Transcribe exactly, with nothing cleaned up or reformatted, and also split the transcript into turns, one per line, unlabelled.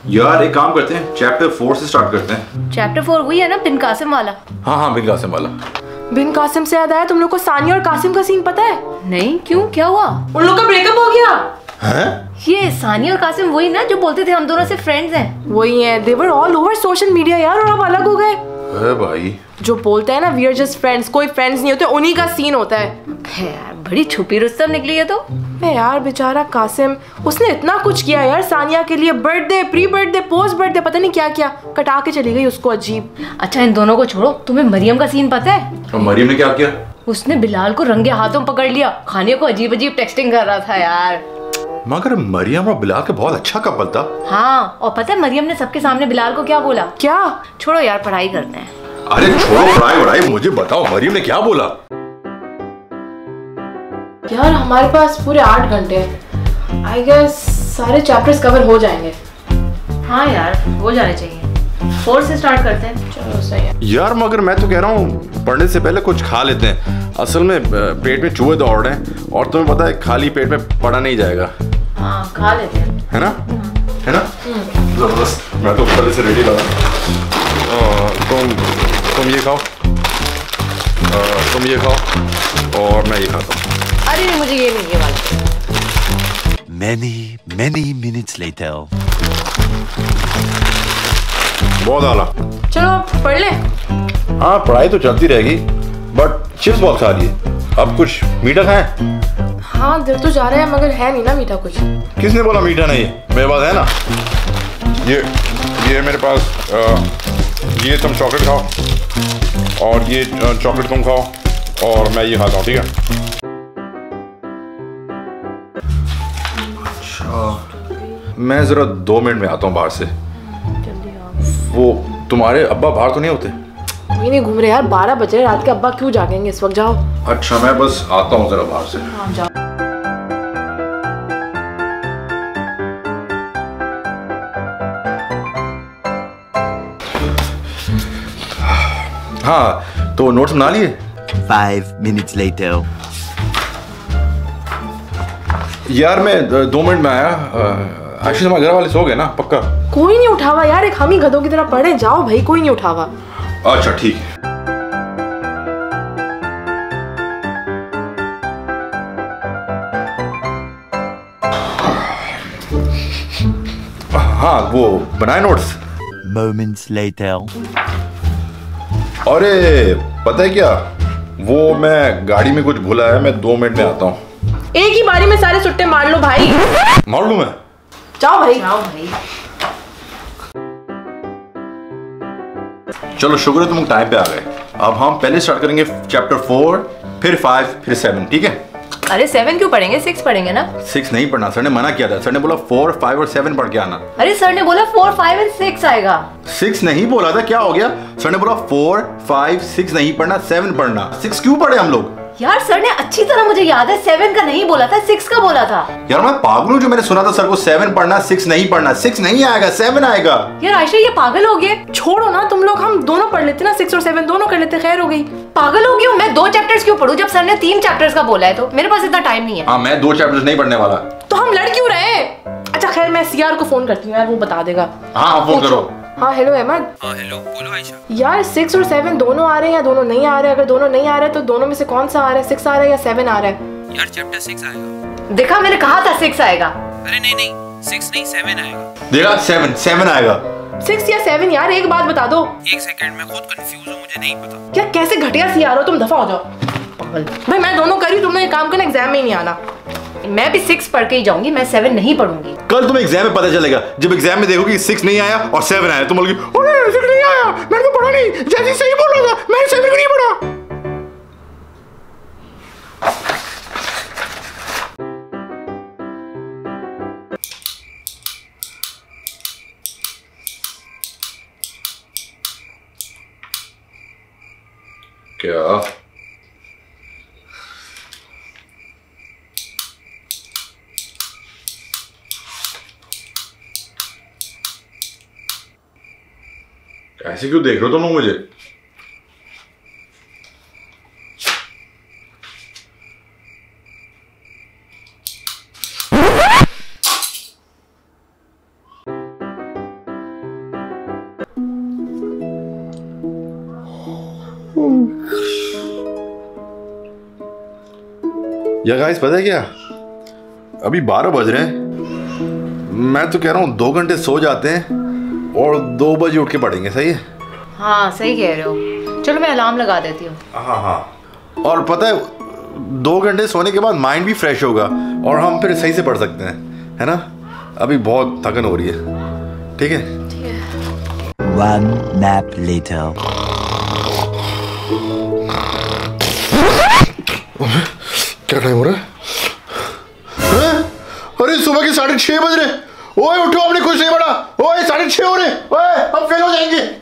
यार एक काम करते हैं, चैप्टर फोर से स्टार्ट करते हैं।
चैप्टर फोर वही है ना, बिन कासिम वाला?
हाँ हाँ बिन कासिम वाला।
बिन कासिम से याद आया, तुम लोग को सानिया और कासिम का सीन पता है?
नहीं, क्यों, क्या हुआ?
उन लोग का ब्रेकअप हो गया।
हैं?
ये सानिया और कासिम वही ना जो बोलते थे हम दोनों से फ्रेंड्स हैं?
वही है, they're all over social media यार, और अब अलग हो गए।
है भाई,
जो बोलते हैं ना वी आर जस्ट फ्रेंड्स, कोई फ्रेंड्स नहीं होते, उन्हीं का सीन होता है।
है यार, बड़ी छुपी रुस्तम निकली है तो।
मैं यार बेचारा कासिम, उसने इतना कुछ किया यार सानिया के लिए, birthday, pre birthday, post birthday, पता नहीं क्या क्या कटा के चली गई उसको, अजीब।
अच्छा इन दोनों को छोड़ो, तुम्हें मरियम का सीन पता है?
और मरियम ने क्या किया?
उसने बिलाल को रंगे हाथों पकड़ लिया, खाने को अजीब अजीब टेक्सटिंग कर रहा था यार।
मगर मरियम और बिलाल का बहुत अच्छा कपल था।
हाँ, और पता है मरियम ने सबके सामने बिलाल को क्या बोला?
क्या?
छोड़ो यार, पढ़ाई करते हैं।
अरे छोड़ो पढ़ाई वढ़ाई, मुझे बताओ मरियम ने क्या बोला?
यार हमारे पास पूरे आठ घंटे हैं, आई गेस सारे चैप्टर्स कवर हो जाएंगे।
हाँ यार, हो जाने चाहिए। फोर से स्टार्ट करते हैं।
चलो सही है
यार मगर मैं तो कह रहा हूँ पढ़ने से पहले कुछ खा लेते हैं। असल में पेट में चूहे दौड़ रहे हैं और तुम्हें पता है खाली पेट में पढ़ा नहीं जाएगा।
हाँ, खा लेते हैं,
है ना? है ना? जबरदस्त। मैं तो पहले से रेडी लगा। तुम तुम ये खाओ, आ, तुम ये खाओ और मैं ये खाता हूँ।
अरे नहीं, मुझे ये नहीं, ये वाला।
Many, many minutes later.
बहुत आला।
चलो पढ़ ले।
हाँ पढ़ाई तो चलती रहेगी, बट चिप्स बहुत खा रही है। अब कुछ मीठा खाएं?
हाँ दिल तो जा रहा है, मगर है नहीं ना मीठा कुछ।
किसने बोला मीठा नहीं? मेरे पास है ना, ये ये मेरे पास। आ, ये तुम चॉकलेट खाओ और ये चॉकलेट तुम खाओ और मैं ये खाता हूँ, ठीक है? अच्छा, मैं जरा दो मिनट में आता हूँ बाहर से। वो तुम्हारे अब्बा बाहर तो नहीं होते?
कोई नहीं घूम रहे यार, बारह बज रहे रात के, अब्बा क्यों जागेंगे इस वक्त, जाओ।
अच्छा मैं बस आता हूँ जरा बाहर से।
हाँ जाओ।
हाँ तो नोट्स बना लिए?
Five minutes later.
यार मैं दो मिनट में आया। आशीष हमारे घर वाले सो गए ना पक्का?
कोई नहीं उठावा यार, एक हम ही गधों की तरह पढ़े, जाओ भाई, कोई नहीं उठावा।
अच्छा ठीक है। हाँ वो बनाए नोट्स?
Moments later.
अरे पता है क्या, वो मैं गाड़ी में कुछ भूला है, मैं दो मिनट में आता हूँ।
एक ही बारी में सारे सुट्टे मार लो भाई।
मार लूँ मैं?
जाओ भाई।
जाओ भाई।
चलो शुक्र है तुम टाइम पे आ गए। अब हम पहले स्टार्ट करेंगे चैप्टर फोर, फिर फाइव, फिर सेवन, ठीक है?
अरे सेवन क्यों पढ़ेंगे, सिक्स पढ़ेंगे ना।
सिक्स नहीं पढ़ना, सर ने मना किया था। सर ने बोला फोर, फाइव और सेवन पढ़ के आना।
अरे सर ने बोला फोर, फाइव एंड सिक्स आएगा।
सिक्स नहीं बोला था, क्या हो गया? सर ने बोला फोर, फाइव, सिक्स नहीं पढ़ना, सेवन पढ़ना। सिक्स क्यों पढ़े हम लोग?
यार सर ने अच्छी तरह मुझे याद है, सेवन का नहीं बोला था, सिक्स का बोला था।
यार मैं पागल हूँ जो मैंने सुना था सर को सेवन पढ़ना, सिक्स नहीं पढ़ना। सिक्स नहीं आएगा, सेवन आएगा।
यार आयशा ये पागल हो गए।
छोड़ो ना तुम लोग, हम दोनों पढ़ लेते ना, सिक्स और सेवन दोनों कर लेते, खैर हो गई।
पागल हो गई हूँ मैं, दो चैप्टर्स क्यों पढ़ूं जब सर ने तीन चैप्टर्स का बोला है? तो मेरे पास इतना टाइम नहीं है।
हाँ मैं दो चैप्टर्स नहीं पढ़ने वाला।
तो हम लड़ क्यों रहे? अच्छा खैर मैं सीआर को फोन करती हूँ यार, वो बता देगा।
हाँ फोन करो।
हाँ हेलो अहमद।
हाँ हेलो, बोलो आयशा।
यार सिक्स और सेवन दोनों आ रहे हैं या दोनों नहीं आ रहे हैं? अगर दोनों नहीं आ रहे हैं तो दोनों में से कौन सा आ रहा है, सिक्स आ रहा है या सेवन आ रहा है?
यार चैप्टर सिक्स आएगा।
देखा, मैंने कहा था सिक्स आएगा।
अरे नहीं नहीं, सिक्स नहीं सेवन आएगा।
देखा, सेवन सेवन आएगा।
सिक्स या सेवन यार, एक बात बता दो।
एक सेकंड में खुद कंफ्यूज हूँ, मुझे नहीं पता।
क्या कैसे घटिया सीआर हो तुम, दफा हो जाओ। पागल भाई, मैं दोनों कर रही हूँ, तुमने एक काम करना, एग्जाम में ही नहीं आना।
मैं भी सिक्स पढ़ के ही जाऊंगी, मैं सेवन नहीं पढ़ूंगी।
कल तुम्हें एग्जाम में पता चलेगा, जब एग्जाम में देखोगे सिक्स नहीं आया और सेवन आया, तुम बोलोगे अरे सिक्स नहीं आया, मैंने तो पढ़ा नहीं, जैसे सही बोल रहा था, मैंने सेवन भी नहीं पढ़ा। क्या ऐसे क्यों देख रहे हो तुम लोग मुझे? या गाइस पता है क्या, अभी बारह बज रहे हैं। मैं तो कह रहा हूँ दो घंटे सो जाते हैं और दो बजे उठ के पढ़ेंगे। सही है?
हाँ सही कह रहे हो। चलो मैं अलार्म लगा देती हूँ।
हाँ हाँ। और पता है दो घंटे सोने के बाद माइंड भी फ्रेश होगा और हम फिर सही से पढ़ सकते हैं, है ना? अभी बहुत थकन हो रही है। ठीक है?
One nap later.
क्या टाइम हो रहा है? हैं? अरे सुबह के साढ़े छह बज रहे। ओए उठो, आपने कुछ नहीं पढ़ा। ओए साढ़े छह हो रहे। ओए हम फेल हो जाएंगे।